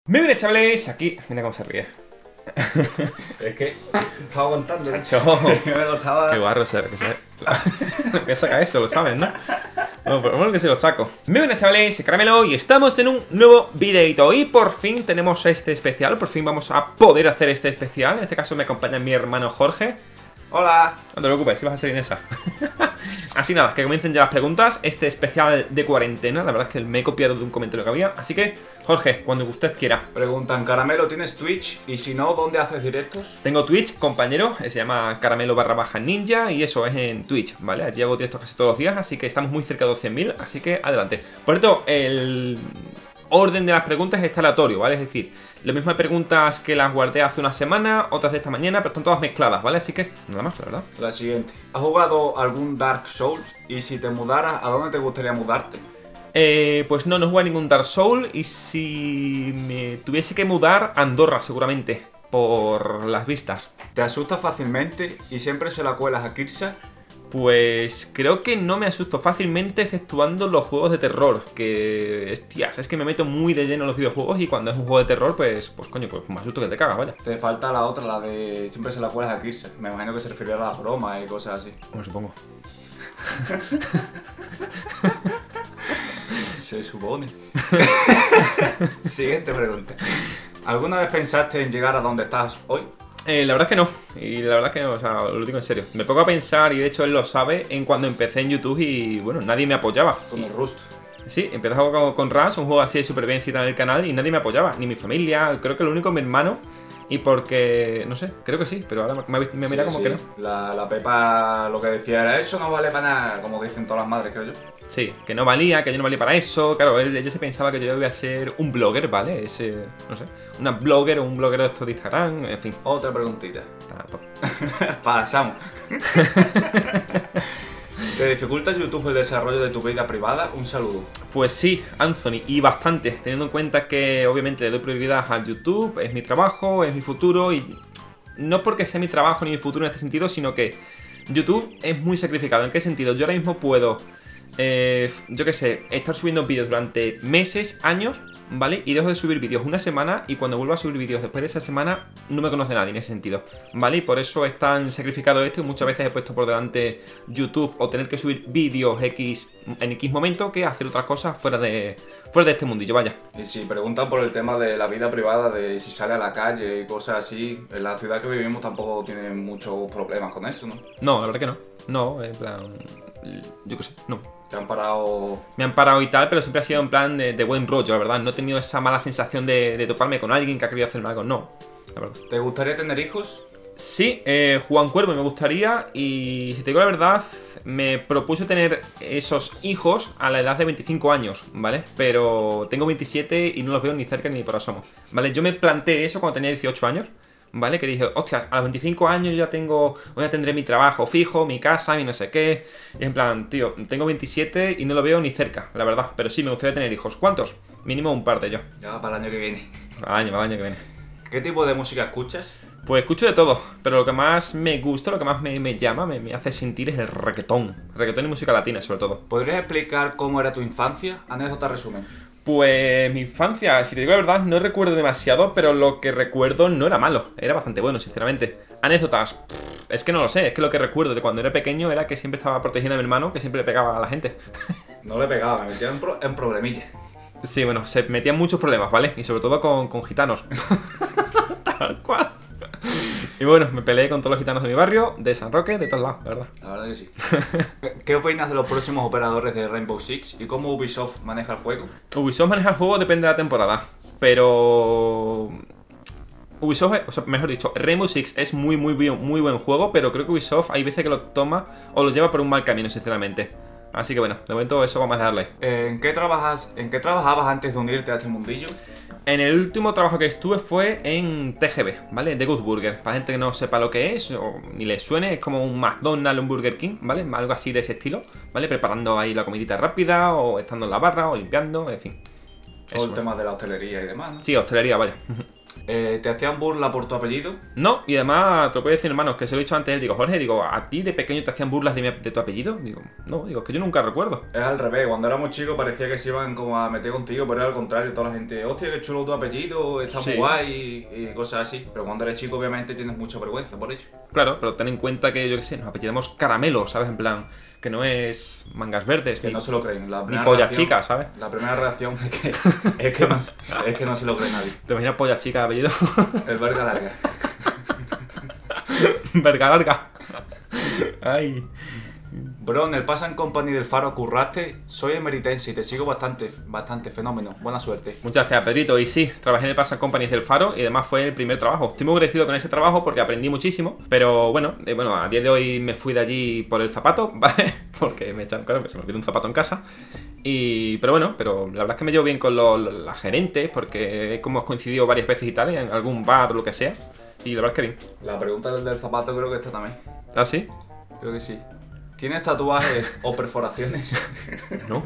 Muy bien, chavales, aquí... Mira cómo se ríe. Es que estaba aguantando. Chacho. Me lo estaba... Qué guarro se ve, que se ve. Que saca eso, lo saben, ¿no? Bueno, por lo menos que se lo saco. Muy buenas, chavales, soy Caramelo y estamos en un nuevo videito. Y por fin tenemos este especial, por fin vamos a poder hacer este especial. En este caso me acompaña mi hermano Jorge. Hola. No te preocupes, si vas a salir en esa. Así nada, que comiencen ya las preguntas. Este especial de cuarentena, la verdad es que me he copiado de un comentario que había. Así que, Jorge, cuando usted quiera. Preguntan, Caramelo, ¿tienes Twitch? Y si no, ¿dónde haces directos? Tengo Twitch, compañero, se llama Caramelo_Ninja y eso es en Twitch, ¿vale? Allí hago directos casi todos los días, así que estamos muy cerca de los 100.000, así que adelante. Por cierto, el orden de las preguntas es aleatorio, ¿vale? Es decir, las mismas preguntas que las guardé hace una semana, otras de esta mañana, pero están todas mezcladas, ¿vale? Así que, nada más, la verdad. La siguiente. ¿Has jugado algún Dark Souls? Y si te mudaras, ¿a dónde te gustaría mudarte? Pues no jugué a ningún Dark Souls y si me tuviese que mudar, Andorra seguramente, por las vistas. ¿Te asustas fácilmente y siempre se la cuelas a Kirsa? Pues creo que no me asusto fácilmente exceptuando los juegos de terror, que, hostias, es que me meto muy de lleno en los videojuegos y cuando es un juego de terror, pues coño, pues me asusto que te cagas, vaya. Te falta la otra, la de siempre se la cuelas a Kirsa. Me imagino que se refería a la broma y cosas así. Bueno, supongo. Se supone. Siguiente pregunta. ¿Alguna vez pensaste en llegar a donde estás hoy? La verdad es que no, y la verdad es que no, o sea, lo digo en serio. Me pongo a pensar, y de hecho él lo sabe, en cuando empecé en YouTube y, bueno, nadie me apoyaba. Con el Rust. Sí, empecé a jugar con Rust, un juego así de supervivencia en el canal, y nadie me apoyaba, ni mi familia, creo que lo único es mi hermano, y porque, no sé, creo que sí, pero ahora me mira como que no. La Pepa lo que decía era, eso no vale para nada, como dicen todas las madres, creo yo. Sí, que no valía, que yo no valía para eso. Claro, ella se pensaba que yo iba a ser un blogger, ¿vale? No sé, una blogger o un bloguero de estos de Instagram, en fin. Otra preguntita. Pasamos. ¿Te dificulta YouTube el desarrollo de tu vida privada? Un saludo. Pues sí, Anthony, y bastante, teniendo en cuenta que obviamente le doy prioridad a YouTube, es mi trabajo, es mi futuro, y no porque sea mi trabajo ni mi futuro en este sentido, sino que YouTube es muy sacrificado. ¿En qué sentido? Yo ahora mismo puedo... yo qué sé, estar subiendo vídeos durante meses, años, ¿vale? Y dejo de subir vídeos una semana y cuando vuelvo a subir vídeos después de esa semana no me conoce nadie en ese sentido, ¿vale? Y por eso es tan sacrificado esto y muchas veces he puesto por delante YouTube o tener que subir vídeos en X momento que hacer otras cosas fuera de este mundillo, vaya. Y si preguntan por el tema de la vida privada, de si sale a la calle y cosas así, en la ciudad que vivimos tampoco tienen muchos problemas con eso, ¿no? No, la verdad que no. No, en plan... yo qué sé, no. ¿Te han parado? Me han parado y tal, pero siempre ha sido en plan de buen rollo, la verdad. No he tenido esa mala sensación de toparme con alguien que ha querido hacerme algo, no, la verdad. ¿Te gustaría tener hijos? Sí, Juan Cuervo me gustaría y si te digo la verdad, me propuse tener esos hijos a la edad de 25 años, ¿vale? Pero tengo 27 y no los veo ni cerca ni por asomo, ¿vale? Yo me planteé eso cuando tenía 18 años. ¿Vale? Que dije, hostias, a los 25 años ya tendré mi trabajo fijo, mi casa, mi no sé qué. Y en plan, tío, tengo 27 y no lo veo ni cerca, la verdad. Pero sí, me gustaría tener hijos. ¿Cuántos? Mínimo un par de ellos. Ya, para el año que viene. Para el año que viene. ¿Qué tipo de música escuchas? Pues escucho de todo, pero lo que más me gusta, lo que más me llama, me hace sentir es el reggaetón. Reggaetón y música latina, sobre todo. ¿Podrías explicar cómo era tu infancia? Anécdota resumen. Pues mi infancia, si te digo la verdad, no recuerdo demasiado, pero lo que recuerdo no era malo, era bastante bueno, sinceramente. Anécdotas, es que no lo sé, es que lo que recuerdo de cuando era pequeño era que siempre estaba protegiendo a mi hermano, que siempre le pegaba a la gente. No le pegaba, me metía en problemillas. Sí, bueno, se metían muchos problemas, ¿vale? Y sobre todo con gitanos. Tal cual. Y bueno, me peleé con todos los gitanos de mi barrio, de San Roque, de todos lados, la verdad. La verdad que sí. ¿Qué opinas de los próximos operadores de Rainbow Six y cómo Ubisoft maneja el juego? Ubisoft maneja el juego, depende de la temporada, pero... Ubisoft, o sea, mejor dicho, Rainbow Six es muy buen juego, pero creo que Ubisoft hay veces que lo toma o lo lleva por un mal camino, sinceramente. Así que bueno, de momento eso vamos a darle. ¿En qué trabajabas antes de unirte a este mundillo? En el último trabajo que estuve fue en TGB, ¿vale? The Good Burger. Para gente que no sepa lo que es o ni le suene, es como un McDonald's, un Burger King, ¿vale? Algo así de ese estilo, ¿vale? Preparando ahí la comidita rápida o estando en la barra o limpiando, en fin. Todo el tema de la hostelería y demás, ¿no? Sí, hostelería, vaya. ¿Te hacían burla por tu apellido? No, y además te lo puedo decir, hermano, que se lo he dicho antes, él, digo, Jorge, digo, ¿a ti de pequeño te hacían burlas de tu apellido? Digo, no, digo, es que yo nunca recuerdo. Es al revés, cuando éramos chicos parecía que se iban como a meter contigo, pero era al contrario, toda la gente, hostia, qué chulo tu apellido, está muy Sí. guay y cosas así. Pero cuando eres chico obviamente tienes mucha vergüenza por ello. Claro, pero ten en cuenta que, yo qué sé, nos apellidamos Caramelo, ¿sabes? En plan, que no es mangas verdes, Que ni, no se lo creen. La ni primera polla reacción- chica, ¿sabes? La primera reacción es que no se lo cree nadie. ¿Te imaginas polla chica de apellido? El verga larga. Verga larga. Ay. Bro, en el Pass and Company del Faro curraste, soy emeritense y te sigo bastante fenómeno. Buena suerte. Muchas gracias, Pedrito. Y sí, trabajé en el Pass and Company del Faro y además fue el primer trabajo. Estoy muy agradecido con ese trabajo porque aprendí muchísimo. Pero bueno, a día de hoy me fui de allí por el zapato, ¿vale? Porque me echaron, claro, se me olvidó un zapato en casa. Pero la verdad es que me llevo bien con las gerentes porque hemos coincidido varias veces y tal, en algún bar o lo que sea. Y la verdad es que bien. La pregunta del zapato creo que está también. ¿Ah, sí? Creo que sí. ¿Tienes tatuajes o perforaciones? No.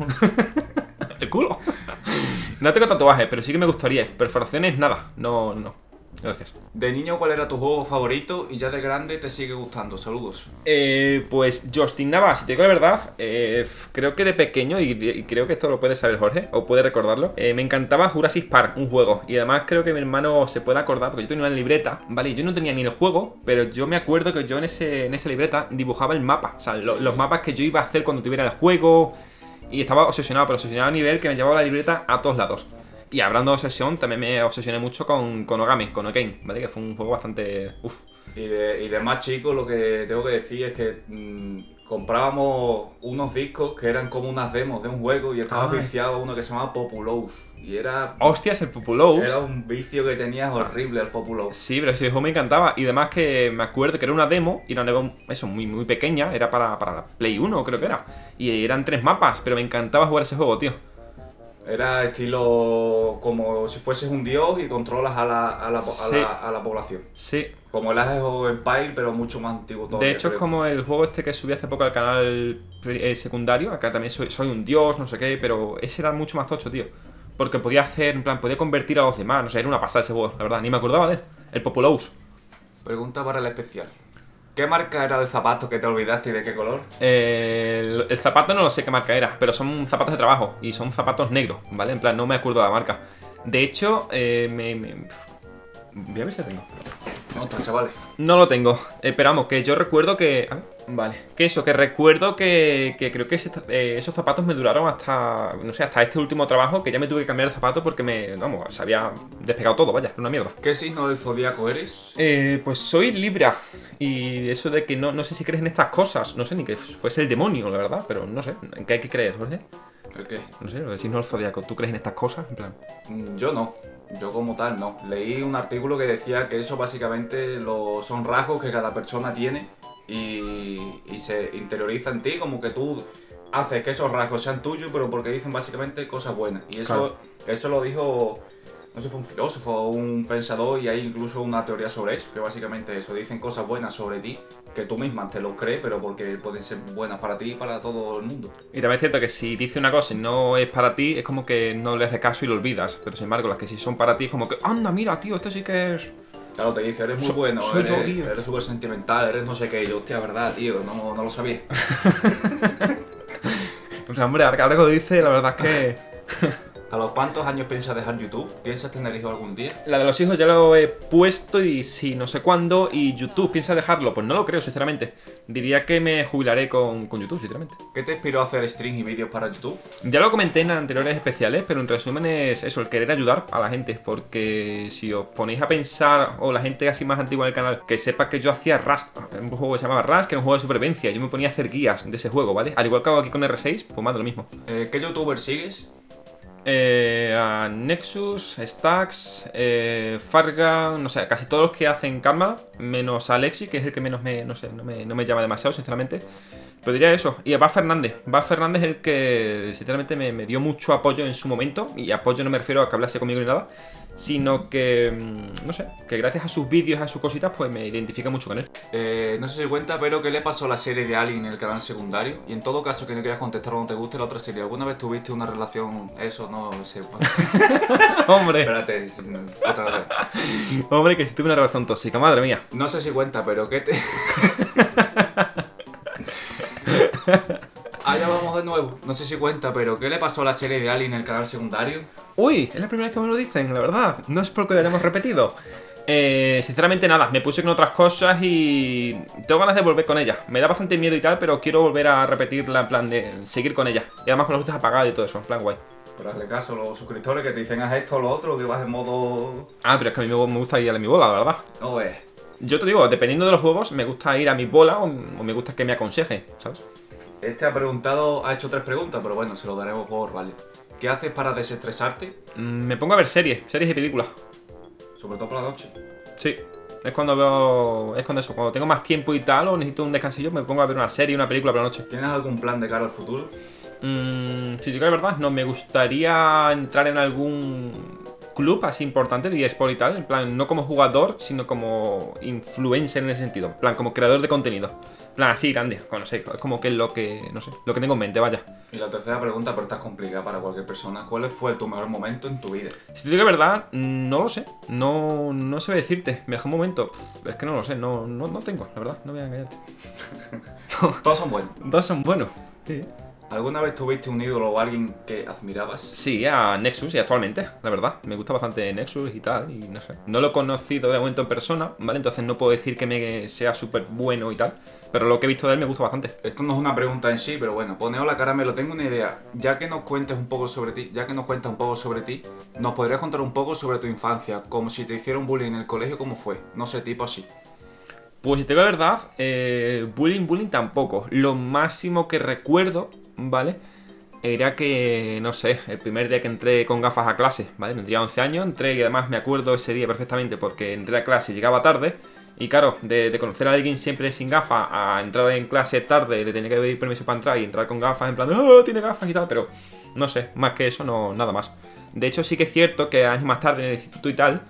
El culo. No tengo tatuajes, pero sí que me gustaría. Perforaciones, nada. No. Gracias. De niño, ¿cuál era tu juego favorito? Y ya de grande te sigue gustando. Saludos. Pues Justin Nava, si te digo la verdad, creo que de pequeño, y creo que esto lo puede saber Jorge, o puede recordarlo, me encantaba Jurassic Park, un juego. Y además creo que mi hermano se puede acordar, porque yo tenía una libreta, ¿vale? Yo no tenía ni el juego, pero yo me acuerdo que yo en esa libreta dibujaba el mapa. O sea, los mapas que yo iba a hacer cuando tuviera el juego. Y estaba obsesionado, pero obsesionado a nivel que me llevaba la libreta a todos lados. Y hablando de obsesión, también me obsesioné mucho con Ogami, con Okane, ¿vale? Que fue un juego bastante... Uf. Y de más chico lo que tengo que decir es que comprábamos unos discos que eran como unas demos de un juego y estaba Ay. viciado a uno que se llamaba Populous. Y era Hostias, el Populous. Era un vicio que tenías horrible el Populous. Sí, pero ese juego me encantaba. Y además que me acuerdo que era una demo, y era una demo, eso, muy pequeña, era para la Play 1, creo que era. Y eran 3 mapas, pero me encantaba jugar ese juego, tío. Era estilo como si fueses un dios y controlas a Sí. la población. Sí. Como el Age of Empire, pero mucho más antiguo todavía. De hecho, es creo. como el juego este que subí hace poco al canal secundario. Acá también soy un dios, no sé qué, pero ese era mucho más tocho, tío. Porque podía hacer, en plan, podía convertir a los demás. No sé, era una pasada ese juego, la verdad. Ni me acordaba de él. El Populous. Pregunta para el especial. ¿Qué marca era de zapatos que te olvidaste y de qué color? El zapato no lo sé qué marca era, pero son zapatos de trabajo y son zapatos negros, ¿vale? En plan, no me acuerdo de la marca. De hecho, voy a ver si lo tengo. No, está, chavales. No lo tengo. Esperamos, que yo recuerdo que... Ah, vale. Que recuerdo que creo que esos zapatos me duraron hasta... No sé, hasta este último trabajo, que ya me tuve que cambiar de zapato porque se había despegado todo, vaya, era una mierda. ¿Qué signo del zodiaco eres? Pues soy Libra. Y eso de que no sé si crees en estas cosas. No sé ni que fuese el demonio, la verdad. Pero no sé. ¿En qué hay que creer, Jorge? ¿El qué? No sé, el signo del zodiaco. ¿Tú crees en estas cosas? En plan... Yo no. Yo como tal no. Leí un artículo que decía que eso básicamente son rasgos que cada persona tiene y se interioriza en ti, como que tú haces que esos rasgos sean tuyos, pero porque dicen básicamente cosas buenas. Y eso lo dijo, no sé, fue un filósofo o un pensador, y hay incluso una teoría sobre eso, que básicamente eso, dicen cosas buenas sobre ti, que tú misma te lo crees, pero porque pueden ser buenas para ti y para todo el mundo. Y también es cierto que si dice una cosa y no es para ti, es como que no le haces caso y lo olvidas. Pero sin embargo, las que sí son para ti es como que, anda, mira, tío, esto sí que es... Claro, te dice, eres muy bueno, soy yo, tío. eres súper sentimental, eres no sé qué. Y yo, hostia, verdad, tío, no lo sabía. Pues hombre, ahora que lo dice, la verdad es que... ¿A los cuántos años piensas dejar YouTube? ¿Piensas tener hijos algún día? La de los hijos ya lo he puesto y sí, no sé cuándo. Y YouTube, ¿piensas dejarlo? Pues no lo creo, sinceramente. Diría que me jubilaré con YouTube, sinceramente. ¿Qué te inspiró a hacer streams y vídeos para YouTube? Ya lo comenté en anteriores especiales, pero en resumen es eso, el querer ayudar a la gente. Porque si os ponéis a pensar, o la gente así más antigua del canal, que sepa que yo hacía Rust, un juego que se llamaba Rust, que era un juego de supervivencia. Yo me ponía a hacer guías de ese juego, ¿vale? Al igual que hago aquí con R6, pues más de lo mismo. ¿Qué youtuber sigues? A Nexus, Stacks, Farga, no sé, casi todos los que hacen Karma, menos Alexi, que es el que menos no me llama demasiado, sinceramente. Pero diría eso. Y a Bas Fernández. Bas Fernández es el que, sinceramente, me dio mucho apoyo en su momento. Y apoyo no me refiero a que hablase conmigo ni nada, sino que, no sé, que gracias a sus vídeos, a sus cositas, pues me identifica mucho con él. No sé si cuenta, pero ¿qué le pasó a la serie de Alien en el canal secundario? Y en todo caso, que no quieras contestar o no te guste la otra serie, ¿alguna vez tuviste una relación? Eso no sé. Hombre. Espérate, otra vez. Hombre, que si tuve una relación tóxica, madre mía. No sé si cuenta, pero ¿qué te...? Allá vamos de nuevo. No sé si cuenta, pero ¿qué le pasó a la serie de Alien en el canal secundario? Uy, es la primera vez que me lo dicen, la verdad. No es porque lo hayamos repetido. Sinceramente nada, me puse con otras cosas y tengo ganas de volver con ella. Me da bastante miedo y tal, pero quiero volver a repetirla en plan de seguir con ella. Y además con las luces apagadas y todo eso, en plan guay. Pero hazle caso a los suscriptores que te dicen haz esto o lo otro, que vas en modo... Ah, pero es que a mí me gusta ir a mi bola, la verdad. No ves. Yo te digo, dependiendo de los juegos, me gusta ir a mi bola o me gusta que me aconsejen, ¿sabes? Este ha hecho 3 preguntas, pero bueno, se lo daremos por vale. ¿Qué haces para desestresarte? Me pongo a ver series y películas. Sobre todo por la noche. Sí, es cuando veo... Es cuando eso, cuando tengo más tiempo y tal o necesito un descansillo, me pongo a ver una serie, una película por la noche. ¿Tienes algún plan de cara al futuro? Si digo la verdad, no, me gustaría entrar en algún club así importante de eSport y tal, en plan, no como jugador, sino como influencer en ese sentido, en plan, como creador de contenido. En plan, así grande, no sé, es como que es lo que, no sé, lo que tengo en mente, vaya. Y la tercera pregunta, pero esta es complicada para cualquier persona. ¿Cuál fue tu mejor momento en tu vida? Si te digo la verdad, no lo sé, no sé decirte, mi mejor momento, es que no lo sé, no tengo, la verdad, no voy a engañarte. Todos son buenos. Todos son buenos, sí. ¿Alguna vez tuviste un ídolo o alguien que admirabas? Sí, a Nexus y actualmente, la verdad. Me gusta bastante Nexus y tal, y no sé. No lo he conocido de momento en persona, ¿vale? Entonces no puedo decir que me sea súper bueno y tal, pero lo que he visto de él me gusta bastante. Esto no es una pregunta en sí, pero bueno, poneo la cara, me lo tengo una idea. Ya que nos cuentas un poco sobre ti, ¿nos podrías contar un poco sobre tu infancia? Como si te hicieron bullying en el colegio, ¿cómo fue? No sé, tipo así. Pues si te digo la verdad, bullying tampoco. Lo máximo que recuerdo, ¿vale? Era que, no sé, el primer día que entré con gafas a clase, ¿vale? Tendría 11 años, entré y además me acuerdo ese día perfectamente porque entré a clase y llegaba tarde. Y claro, de conocer a alguien siempre sin gafas a entrar en clase tarde, de tener que pedir permiso para entrar y entrar con gafas en plan, ¡oh, tiene gafas y tal! Pero no sé, más que eso, no, nada más. De hecho, sí que es cierto que años más tarde en el instituto y tal,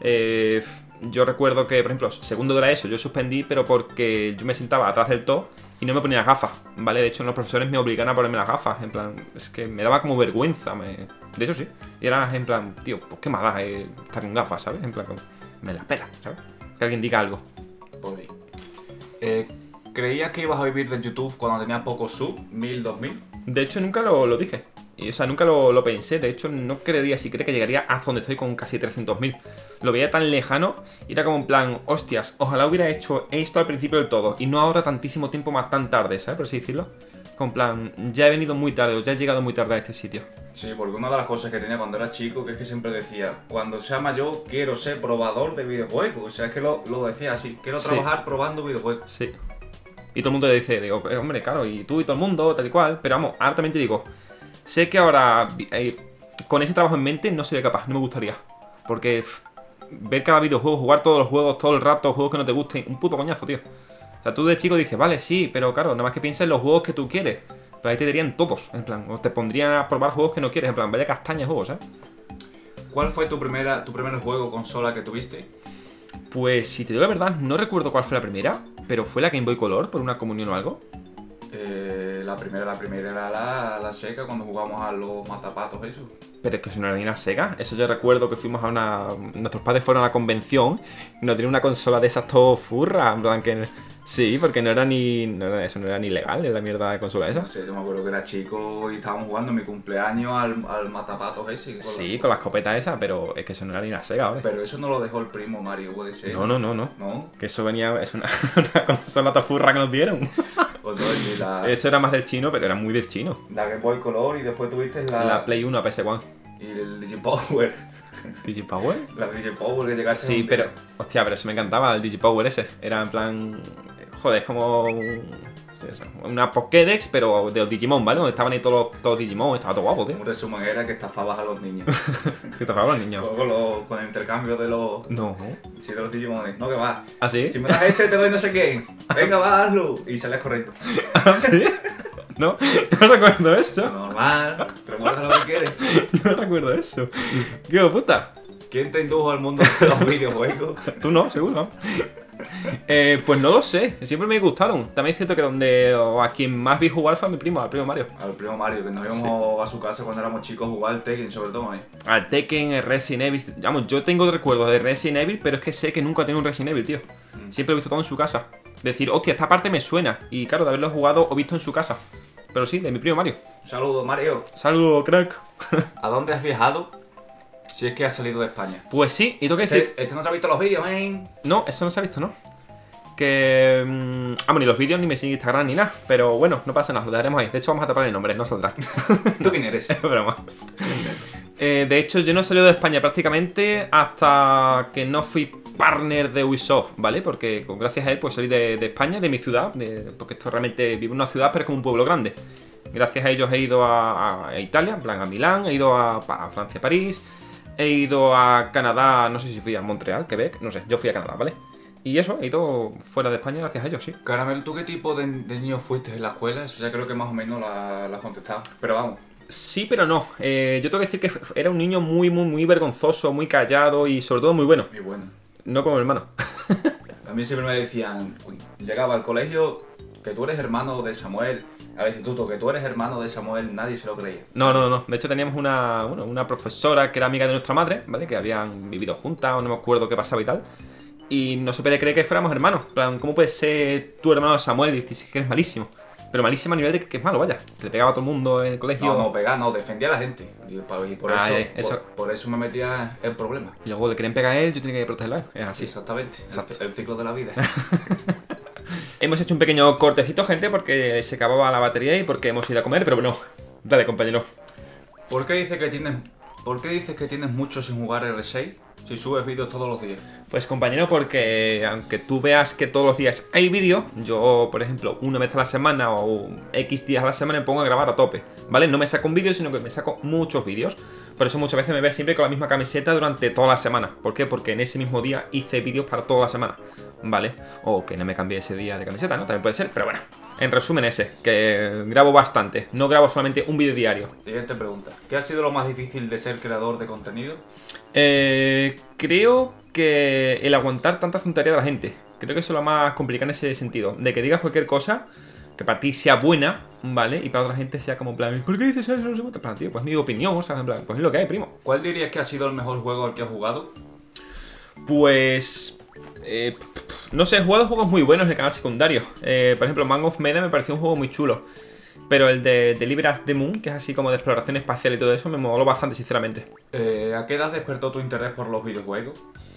yo recuerdo que, por ejemplo, segundo de la ESO yo suspendí, pero porque yo me sentaba atrás del todo y no me ponía las gafas, ¿vale? De hecho, los profesores me obligaban a ponerme las gafas, en plan, es que me daba como vergüenza, de hecho sí. Y era en plan, tío, pues qué más da estar con gafas, ¿sabes? En plan, me las pela, ¿sabes? Que alguien diga algo. Pobre. ¿Creías que ibas a vivir de YouTube cuando tenías pocos sub? ¿1000, 2000? De hecho, nunca lo dije. Y, o sea, nunca lo pensé. De hecho, no creería siquiera que llegaría hasta donde estoy con casi 300.000. Lo veía tan lejano y era como en plan, hostias, ojalá hubiera hecho esto al principio del todo y no ahora tantísimo tiempo más tan tarde, ¿sabes? Por así decirlo. Con plan, ya he venido muy tarde o ya he llegado muy tarde a este sitio. Sí, porque una de las cosas que tenía cuando era chico, que es que siempre decía, cuando sea mayor quiero ser probador de videojuegos. O sea, es que lo decía así, quiero trabajar probando videojuegos. Sí. Y todo el mundo le dice, digo, hombre, claro, y tú y todo el mundo, tal y cual. Pero vamos, ahora también te digo, sé que ahora, con ese trabajo en mente, no sería capaz, no me gustaría. Porque ver cada videojuego, jugar todos los juegos, todo el rato, juegos que no te gusten, un puto coñazo, tío. O sea, tú de chico dices, vale, sí, pero claro, nada más que piensa en los juegos que tú quieres. Pero ahí te dirían todos, en plan, o te pondrían a probar juegos que no quieres, en plan, vaya castaña de juegos, ¿sabes? ¿Cuál fue tu primer juego o consola que tuviste? Pues, si te digo la verdad, no recuerdo cuál fue la primera, pero fue la Game Boy Color, por una comunión o algo. La primera era la Sega cuando jugamos a los matapatos, eso. Pero es que eso no era ni una Sega. Eso yo recuerdo que fuimos a una... Nuestros padres fueron a una convención y nos dieron una consola de esas todo furra. En plan que... Sí, porque no era ni... eso no era ni legal, la mierda de consola esa. No sé, yo me acuerdo que era chico y estábamos jugando en mi cumpleaños al matapatos ese. Sí, con la escopeta esa, pero es que eso no era ni una Sega, ¿vale? Pero eso no lo dejó el primo Mario, puede ser. No. ¿No? Que eso venía... Es una consola todo furra que nos dieron. Pues no, Eso era más del chino, pero era muy del chino. La Game Boy Color y después tuviste la Play 1 a PS1. Y el Digipower. ¿Digipower? La Digipower que llegaste. Sí, pero... Hostia, pero eso me encantaba, el Digipower ese. Era en plan... Joder, es como... Sí, eso. Una Pokédex, pero de los Digimon, ¿vale? Donde estaban ahí todos los Digimon, estaba todo guapo, tío. Un resumen era que estafabas a los niños. ¿Qué te los niños? Con el intercambio de los... No. Sí, de los Digimones. No, que va. ¿Ah, sí? Si me das este, te doy no sé qué. Venga, va, hazlo. Y sales corriendo. ¿Ah, sí? No, no recuerdo eso. Normal. Pero guarda lo que quieres. No recuerdo eso. ¡Qué hijo de puta! ¿Quién te indujo al mundo de los videojuegos? Tú no, seguro. Pues no lo sé, siempre me gustaron. También es cierto que donde o a quien más vi jugar fue a mi primo, al primo Mario. Al primo Mario, que nos íbamos a su casa cuando éramos chicos a jugar al Tekken, sobre todo ahí. Al Tekken, el Resident Evil. Vamos, yo tengo recuerdos de Resident Evil, pero es que sé que nunca he tenido un Resident Evil, tío. Siempre he visto todo en su casa. Decir, hostia, esta parte me suena. Y claro, de haberlo jugado o visto en su casa. Pero sí, de mi primo Mario. Un saludo, Mario. Saludos, crack. ¿A dónde has viajado? Si es que has salido de España. Pues sí, y tengo que decir... Este no se ha visto los vídeos, No, eso no se ha visto, ¿no? Que... ni los vídeos ni me siguen Instagram ni nada. Pero bueno, no pasa nada, lo dejaremos ahí. De hecho, vamos a tapar el nombre, no saldrá. ¿Tú quién eres? Es broma. De hecho, yo no he salido de España prácticamente hasta que no fui partner de Ubisoft, ¿vale? Porque gracias a él pues salí de España, de mi ciudad, porque esto realmente vivo en una ciudad, pero es como un pueblo grande. Gracias a ellos he ido a Italia, en plan a Milán, he ido a Francia, París, he ido a Canadá, no sé si fui a Montreal, Quebec, no sé, yo fui a Canadá, ¿vale? Y eso, he ido fuera de España gracias a ellos, sí. Caramel, ¿tú qué tipo de niño fuiste en la escuela? Eso ya creo que más o menos la has contestado. Pero vamos. Sí, pero no. Yo tengo que decir que era un niño muy vergonzoso, muy callado y sobre todo muy bueno. Muy bueno. No como mi hermano. A mí siempre me decían, llegaba al colegio, que tú eres hermano de Samuel, al instituto, que tú eres hermano de Samuel, nadie se lo creía. No. De hecho teníamos una profesora que era amiga de nuestra madre, ¿vale? Que habían vivido juntas o no me acuerdo qué pasaba y tal. Y no se puede creer que fuéramos hermanos. En plan, ¿cómo puedes ser tu hermano Samuel y dices que eres malísimo? Pero malísimo a nivel de que es malo, vaya. Que le pegaba a todo el mundo en el colegio. No, pegaba, no, defendía a la gente. Y por eso me metía en problemas. Y luego le querían pegar a él, yo tenía que protegerlo a él. Es así. Exactamente. Exacto. El ciclo de la vida. Hemos hecho un pequeño cortecito, gente, porque se acababa la batería y porque hemos ido a comer, pero bueno. Dale, compañero. ¿Por qué dices que tienes mucho sin jugar R6 si subes vídeos todos los días? Pues compañero, porque aunque tú veas que todos los días hay vídeo, yo, por ejemplo, una vez a la semana o X días a la semana me pongo a grabar a tope, ¿vale? No me saco un vídeo, sino que me saco muchos vídeos. Por eso muchas veces me ves siempre con la misma camiseta durante toda la semana. ¿Por qué? Porque en ese mismo día hice vídeos para toda la semana, ¿vale? O que no me cambié ese día de camiseta, ¿no? También puede ser, pero bueno. En resumen ese, que grabo bastante. No grabo solamente un vídeo diario. Siguiente pregunta. ¿Qué ha sido lo más difícil de ser creador de contenido? Creo que el aguantar tanta tontería de la gente. Creo que eso es lo más complicado en ese sentido. De que digas cualquier cosa, que para ti sea buena, ¿vale? Y para otra gente sea como en plan, ¿por qué dices eso? No sé qué. En plan, tío, pues mi opinión, o sea, en plan, pues es lo que hay, primo. ¿Cuál dirías que ha sido el mejor juego al que has jugado? Pues... no sé, he jugado juegos muy buenos en el canal secundario. Por ejemplo, Man of Medan me pareció un juego muy chulo. Pero el de Deliver the Moon, que es así como de exploración espacial y todo eso, me moló bastante, sinceramente. ¿A qué edad despertó tu interés por los videojuegos?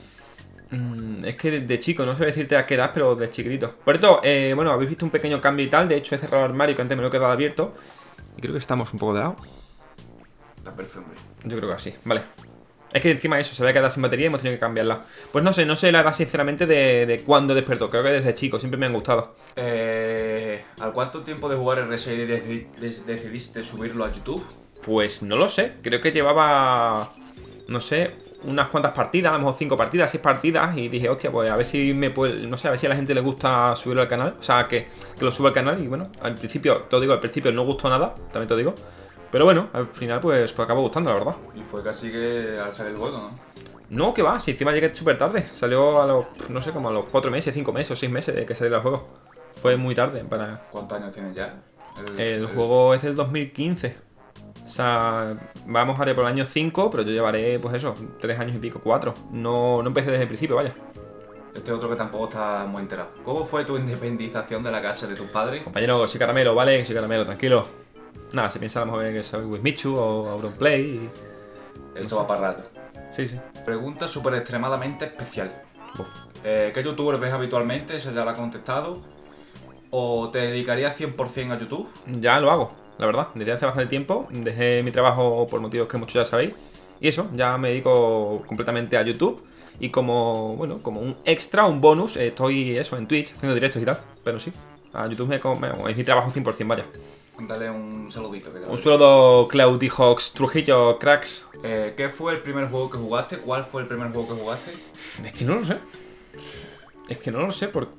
Es que de chico, no sé decirte a qué edad, pero de chiquitito. Por esto, bueno, habéis visto un pequeño cambio y tal. De hecho, he cerrado el armario que antes me lo he quedado abierto. Y creo que estamos un poco de lado. Está perfecto, hombre. Yo creo que así, vale. Es que encima eso, se había quedado sin batería y hemos tenido que cambiarla. Pues no sé la edad sinceramente de cuándo despertó. Creo que desde chico, siempre me han gustado. ¿Al cuánto tiempo de jugar R6 decidiste subirlo a YouTube? Pues no lo sé, creo que llevaba, no sé, unas cuantas partidas, a lo mejor 5 partidas, 6 partidas. Y dije, hostia, pues a ver si me puede, no sé, a ver si a la gente le gusta subirlo al canal. O sea, que lo suba al canal y bueno, al principio, te lo digo, al principio no gustó nada, también te lo digo. Pero bueno, al final pues acabó gustando, la verdad. Y fue casi que al salir el juego, ¿no? No, que va, si encima llegué súper tarde. Salió a los, no sé, como a los 4 meses, 5 meses o 6 meses de que salió el juego. Fue muy tarde para... ¿Cuántos años tienes ya? El juego es del 2015. O sea, vamos a ir por el año 5, pero yo llevaré, pues eso, 3 años y pico, 4. No empecé desde el principio, vaya. Este otro que tampoco está muy enterado. ¿Cómo fue tu independización de la casa de tus padres? Compañero, soy caramelo, ¿vale? Soy caramelo, tranquilo. Nada, se piensa a lo mejor que soy Wismichu o Auronplay y... Esto va para rato. Sí. Pregunta súper extremadamente especial. ¿Qué youtuber ves habitualmente? Esa ya la ha contestado. ¿O te dedicarías 100% a YouTube? Ya lo hago, la verdad. Desde hace bastante tiempo. Dejé mi trabajo por motivos que muchos ya sabéis. Y eso, ya me dedico completamente a YouTube. Y como, bueno, como un extra, un bonus, estoy eso en Twitch, haciendo directos y tal. Pero sí. A YouTube es mi trabajo 100%, vaya. Dale un saludito. Un saludo, Claudijox Trujillo, cracks. ¿Qué fue el primer juego que jugaste? ¿Cuál fue el primer juego que jugaste? Es que no lo sé. Es que no lo sé porque...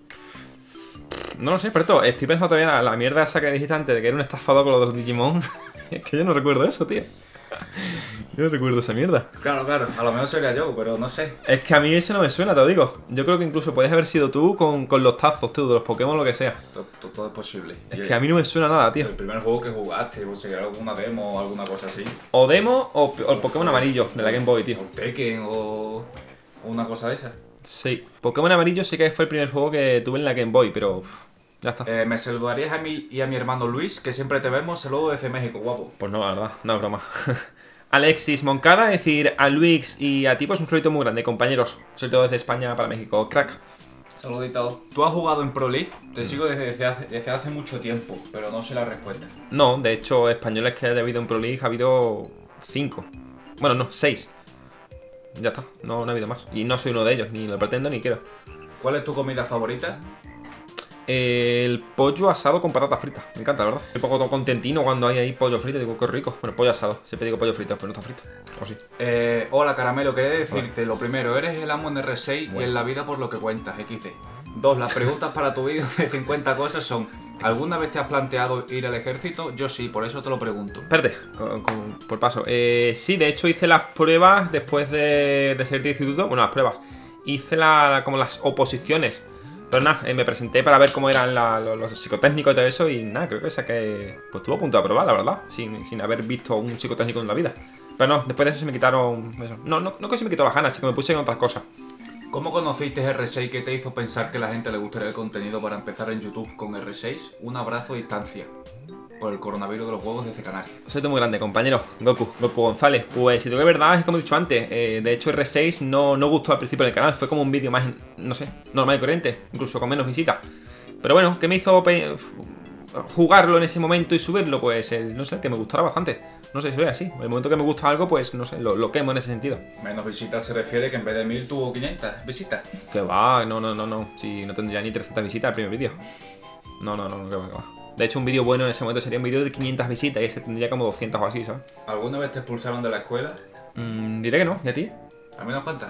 No lo sé, pero estoy pensando todavía la mierda esa que dijiste antes de que era un estafador con los de los Digimon. Es que yo no recuerdo eso, tío. Yo no recuerdo esa mierda. Claro, a lo mejor sería yo, pero no sé. Es que a mí eso no me suena, te lo digo. Yo creo que incluso puedes haber sido tú con los tazos, tú, de los Pokémon o lo que sea. Todo es posible. Es que a mí no me suena nada, tío. El primer juego que jugaste, o sea, alguna demo o alguna cosa así. O demo o el Pokémon amarillo de la Game Boy, tío. O Tekken o una cosa de esa. Sí, Pokémon amarillo sí que fue el primer juego que tuve en la Game Boy, pero ya está. Me saludarías a mí y a mi hermano Luis, que siempre te vemos. Saludos desde México, guapo. Pues no, la verdad, no es broma. Alexis Moncada, decir a Luis y a ti, pues un saludito muy grande, compañeros. Sobre todo desde España para México, crack. Saludito. ¿Tú has jugado en Pro League? Te sigo desde hace mucho tiempo, pero no sé la respuesta. No, de hecho, españoles que haya habido en Pro League ha habido 5. Bueno, no, 6. Ya está, no ha habido más. Y no soy uno de ellos, ni lo pretendo ni quiero. ¿Cuál es tu comida favorita? El pollo asado con patata frita. Me encanta, la verdad. Estoy poco contentino cuando hay ahí pollo frito. Digo, qué rico. Bueno, pollo asado. Siempre digo pollo frito, pero no está frito. ¿O sí? Hola, Caramelo. Quería decirte, lo primero, eres el amo en R6 y en la vida por lo que cuentas, XD. 2. Las preguntas para tu vídeo de 50 cosas son: ¿alguna vez te has planteado ir al ejército? Yo sí, por eso te lo pregunto. Espérate, por paso. Sí, de hecho hice las pruebas después de salir de instituto. Bueno, las pruebas. Hice como las oposiciones. Pero nada, me presenté para ver cómo eran los psicotécnicos y todo eso. Y nada, creo que saqué... Pues estuvo a punto de aprobar, la verdad. Sin haber visto un psicotécnico en la vida. Pero no, después de eso se me quitaron... Eso. No que se me quitó las ganas, sino que me puse en otras cosas. ¿Cómo conociste R6? ¿Qué te hizo pensar que a la gente le gustaría el contenido para empezar en YouTube con R6? Un abrazo a distancia. Por el coronavirus de los juegos desde Canarias. Soy muy grande, compañero. Goku González. Pues si te digo la verdad, es como he dicho antes. De hecho, R6 no gustó al principio del canal. Fue como un vídeo más, no sé, normal y corriente. Incluso con menos visitas. Pero bueno, ¿qué me hizo jugarlo en ese momento y subirlo? Pues no sé, que me gustara bastante. No sé si es así. El momento que me gusta algo, pues no sé, lo quemo en ese sentido. Menos visitas se refiere que en vez de 1000 tuvo 500 visitas. Que va, no. Si no tendría ni 300 visitas el primer vídeo. No, que va. De hecho, un vídeo bueno en ese momento sería un vídeo de 500 visitas y ese tendría como 200 o así, ¿sabes? ¿Alguna vez te expulsaron de la escuela? Diré que no, ¿y a ti? A mí no falta.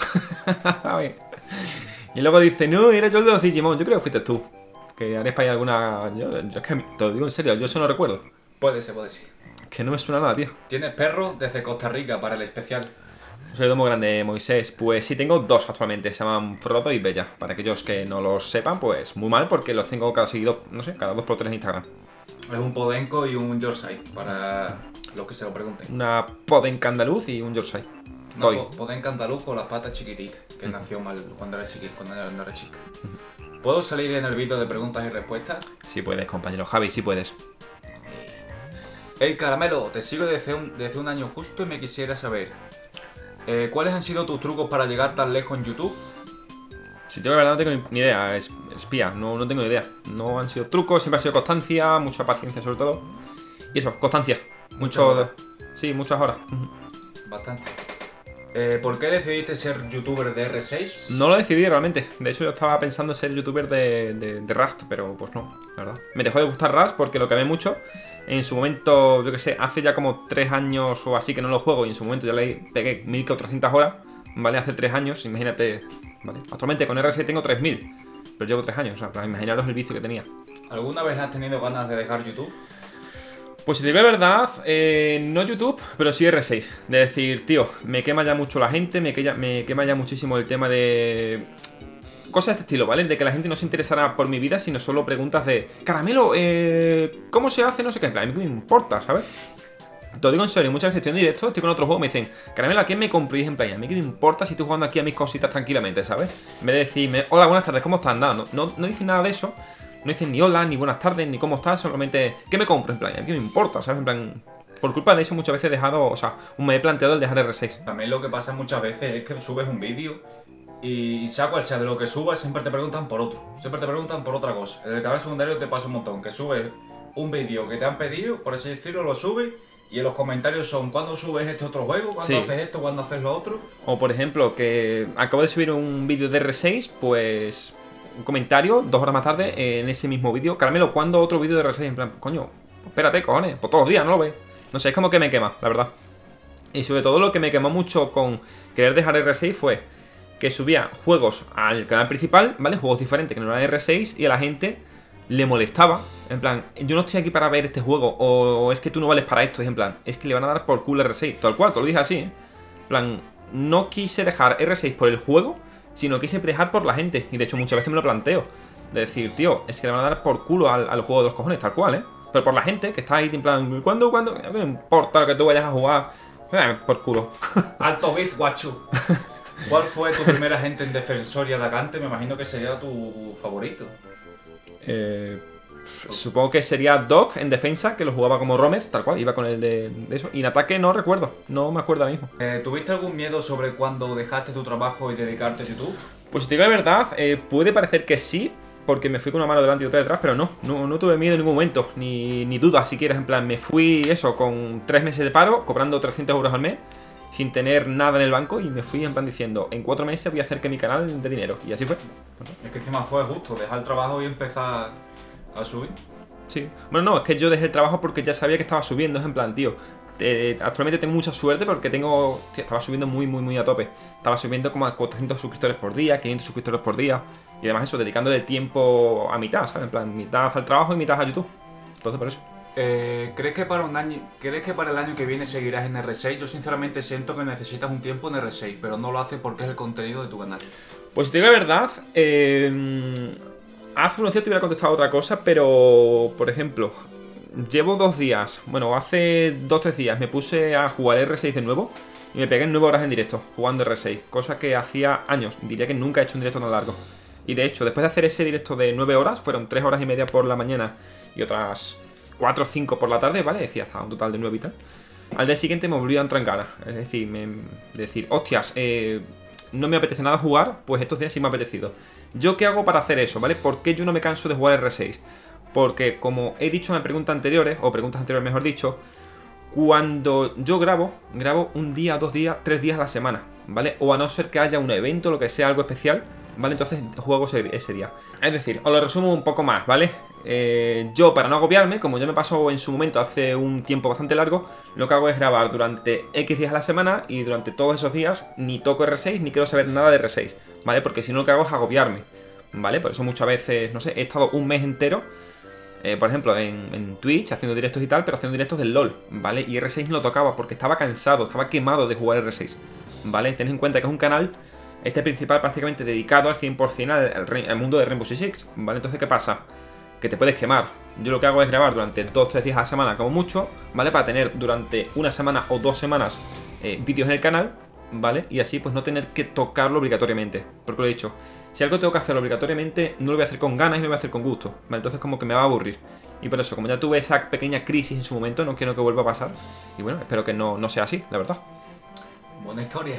Y luego dice, no, era yo el de los Digimon. Yo creo que fuiste tú. Que haré para ahí alguna... Yo es que te lo digo en serio, yo eso no recuerdo. Puede ser. Que no me suena nada, tío. ¿Tienes perro? Desde Costa Rica para el especial. Soy muy grande, Moisés. Pues sí, tengo 2 actualmente. Se llaman Frodo y Bella. Para aquellos que no los sepan, pues muy mal, porque los tengo cada seguido, no sé, cada 2 por 3 en Instagram. Es un Podenco y un Yorkshire, para los que se lo pregunten. Una Podenca andaluz y un Yorkshire. No, Podenca andaluz con las patas chiquititas, que nació mal cuando era chica. ¿Puedo salir en el vídeo de preguntas y respuestas? Sí puedes, compañero Javi, sí puedes. Hey, Caramelo, te sigo desde un año justo y me quisiera saber... ¿cuáles han sido tus trucos para llegar tan lejos en YouTube? Si te digo la verdad, no tengo ni idea, espía, no tengo ni idea. No han sido trucos, siempre ha sido constancia, mucha paciencia sobre todo. Y eso, constancia. Muchas horas. Bastante. ¿Por qué decidiste ser youtuber de R6? No lo decidí realmente. De hecho, yo estaba pensando en ser youtuber de Rust, pero pues no, la verdad. Me dejó de gustar Rust porque lo quemé mucho. En su momento, yo que sé, hace ya como 3 años o así que no lo juego y en su momento ya le pegué 1400 horas, ¿vale? Hace 3 años, imagínate, ¿vale? Actualmente con R6 tengo 3000, pero llevo 3 años, o sea, para imaginaros el vicio que tenía. ¿Alguna vez has tenido ganas de dejar YouTube? Pues si te digo la verdad, no YouTube, pero sí R6. De decir, tío, me quema ya mucho la gente, me quema ya muchísimo el tema de... Cosas de este estilo, ¿vale? De que la gente no se interesará por mi vida, sino solo preguntas de... Caramelo, ¿cómo se hace? No sé qué. En plan, a mí me importa, ¿sabes? Te lo digo en serio, muchas veces estoy en directo, estoy con otro juego y me dicen, Caramelo, ¿a quién me compré? Y en plan, a mí qué me importa si estoy jugando aquí a mis cositas tranquilamente, ¿sabes? En vez de decirme, hola, buenas tardes, ¿cómo estás? Nada, no dicen nada de eso. No dicen ni hola, ni buenas tardes, ni cómo estás, solamente, ¿qué me compro? En plan, a mí qué me importa, ¿sabes? En plan... Por culpa de eso muchas veces he dejado, o sea, me he planteado el dejar R6. También lo que pasa muchas veces es que subes un vídeo y sea cual sea de lo que subas, siempre te preguntan por otro. Siempre te preguntan por otra cosa. En el canal secundario te pasa un montón, que subes un vídeo que te han pedido, por así decirlo, lo subes y en los comentarios son ¿cuándo subes este otro juego? ¿Cuándo haces esto? ¿Cuándo haces lo otro? O por ejemplo, que acabo de subir un vídeo de R6, pues... un comentario 2 horas más tarde en ese mismo vídeo: Caramelo, ¿cuándo otro vídeo de R6? En plan, coño, pues espérate, cojones, pues todos los días, ¿no lo ves? No sé, es como que me quema, la verdad. Y sobre todo lo que me quemó mucho con querer dejar R6 fue que subía juegos al canal principal, ¿vale? Juegos diferentes que no eran R6, y a la gente le molestaba. En plan, yo no estoy aquí para ver este juego, o es que tú no vales para esto. Y en plan, es que le van a dar por culo R6. Tal cual, te lo dije así, ¿eh? En plan, no quise dejar R6 por el juego, sino quise dejar por la gente. Y de hecho muchas veces me lo planteo, de decir, tío, es que le van a dar por culo al juego de los cojones, tal cual, ¿eh? Pero por la gente que está ahí en plan, ¿cuándo? No me importa lo que tú vayas a jugar, por culo. Alto beef, guachu. ¿Cuál fue tu primer agente en defensor y atacante? Me imagino que sería tu favorito. Supongo que sería Doc en defensa, que lo jugaba como roamer, tal cual, iba con el de eso. Y en ataque no recuerdo, no me acuerdo ahora mismo. ¿Tuviste algún miedo sobre cuando dejaste tu trabajo y dedicarte a YouTube? Pues si te digo la verdad, puede parecer que sí, porque me fui con una mano delante y otra detrás, pero no tuve miedo en ningún momento, ni dudas siquiera. En plan, me fui eso, con 3 meses de paro, cobrando 300 euros al mes, sin tener nada en el banco, y me fui en plan diciendo, en 4 meses voy a hacer que mi canal dé dinero, y así fue. Es que encima fue justo, dejar el trabajo y empezar a subir. Sí, bueno, no, es que yo dejé el trabajo porque ya sabía que estaba subiendo, es en plan, tío, actualmente tengo mucha suerte porque estaba subiendo muy a tope. Estaba subiendo como a 400 suscriptores por día, 500 suscriptores por día, y además eso, dedicándole el tiempo a mitad, ¿sabes? En plan, mitad al trabajo y mitad a YouTube. Entonces, por eso. ¿Crees que para el año que viene seguirás en R6? Yo sinceramente siento que necesitas un tiempo en R6, pero no lo haces porque es el contenido de tu canal. Pues te digo la verdad, hace unos días te hubiera contestado otra cosa, pero, por ejemplo, llevo 2 días, bueno, hace 2-3 días me puse a jugar R6 de nuevo y me pegué 9 horas en directo jugando R6, cosa que hacía años, diría que nunca he hecho un directo tan largo. Y de hecho, después de hacer ese directo de 9 horas, fueron 3 horas y media por la mañana y otras 4 o 5 por la tarde, ¿vale? Decía, hasta un total de 9 y tal. Al día siguiente me volví a entrar en ganas, es decir, hostias, no me apetece nada jugar, pues estos días sí me ha apetecido. ¿Yo qué hago para hacer eso, vale? ¿Por qué yo no me canso de jugar R6? Porque, como he dicho en preguntas anteriores mejor dicho, cuando yo grabo un día, 2 días, 3 días a la semana, ¿vale? O a no ser que haya un evento, lo que sea, algo especial, ¿vale? Entonces juego ese día. Es decir, os lo resumo un poco más, ¿vale? Yo, para no agobiarme, como ya me pasó en su momento hace un tiempo bastante largo, lo que hago es grabar durante X días a la semana, y durante todos esos días ni toco R6 ni quiero saber nada de R6, ¿vale? Porque si no, lo que hago es agobiarme, ¿vale? Por eso muchas veces, no sé, he estado un mes entero, por ejemplo, en Twitch haciendo directos y tal, pero haciendo directos del LOL, ¿vale? Y R6 no lo tocaba porque estaba cansado, estaba quemado de jugar R6, ¿vale? Tened en cuenta que es un canal, este principal, prácticamente dedicado al 100% al mundo de Rainbow Six Siege, ¿vale? Entonces, ¿qué pasa? Que te puedes quemar. Yo lo que hago es grabar durante 2-3 días a la semana como mucho, ¿vale? Para tener durante una semana o 2 semanas vídeos en el canal, ¿vale? Y así pues no tener que tocarlo obligatoriamente. Porque lo he dicho, si algo tengo que hacerlo obligatoriamente, no lo voy a hacer con ganas y no lo voy a hacer con gusto, ¿vale? Entonces como que me va a aburrir. Y por eso, como ya tuve esa pequeña crisis en su momento, no quiero que vuelva a pasar. Y bueno, espero que no sea así, la verdad. Buena historia.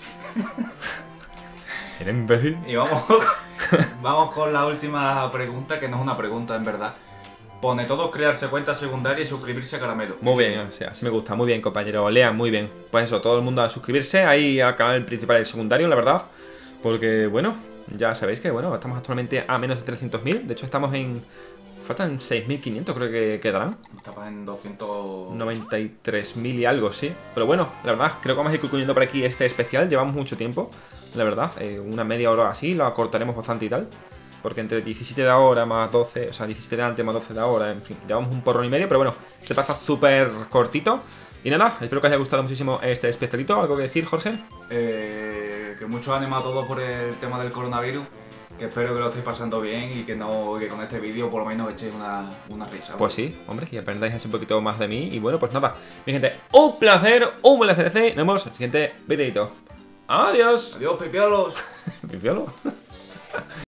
Eres imbécil. Y vamos con la última pregunta, que no es una pregunta en verdad. Pone todos crearse cuenta secundaria y suscribirse a Caramelo. Muy bien, o sea, así me gusta, muy bien, compañero. Lean, muy bien. Pues eso, todo el mundo a suscribirse ahí al canal principal y el secundario, la verdad. Porque, bueno, ya sabéis que, bueno, estamos actualmente a menos de 300.000. De hecho, estamos en... faltan 6.500, creo que quedarán. Estamos en 293.000 y algo, sí. Pero bueno, la verdad, creo que vamos a ir concluyendo por aquí este especial. Llevamos mucho tiempo, la verdad. Una media hora así, lo acortaremos bastante y tal. Porque entre 17 de ahora más 12, o sea, 17 de antes más 12 de ahora, en fin, llevamos un porrón y medio, pero bueno, se pasa súper cortito. Y nada, espero que os haya gustado muchísimo este especialito. ¿Algo que decir, Jorge? Que mucho ánimo a todos por el tema del coronavirus. Que espero que lo estéis pasando bien y que con este vídeo por lo menos echéis una risa. Pues sí, hombre, y aprendáis así un poquito más de mí. Y bueno, pues nada, mi gente, un placer, un buen CDC. Nos vemos en el siguiente videito. Adiós. Adiós, pipiolos. Pipiolo.